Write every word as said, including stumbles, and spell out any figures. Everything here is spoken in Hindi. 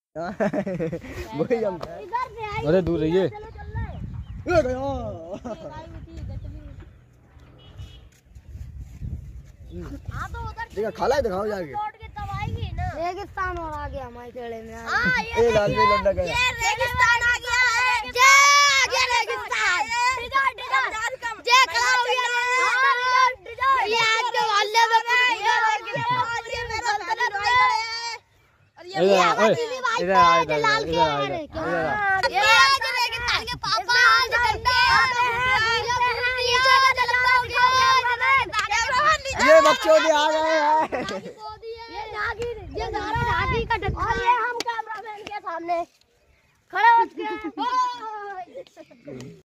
वही हम अरे दूर रहिए। देखा खाला है दिखाओ जाके। रेगिस्तान और आ गया हमारे खेड़े में। ये लाल पे लौंडा गया। ये रेगिस्तान आ गया है। ये ये रेगिस्तान। ये खड़ा हो गया। ये आज तो हल्ले में इधर आ, इधर आ, इधर आ, इधर आ, इधर आ। ये रेगिस्तान के पापा आज गंदा ये बच्चों ने आ गए हैं। ये नागिन, ये सारा नागिन का डंडा। और ये हम कैमरामैन के सामने खड़े हो चुके हैं।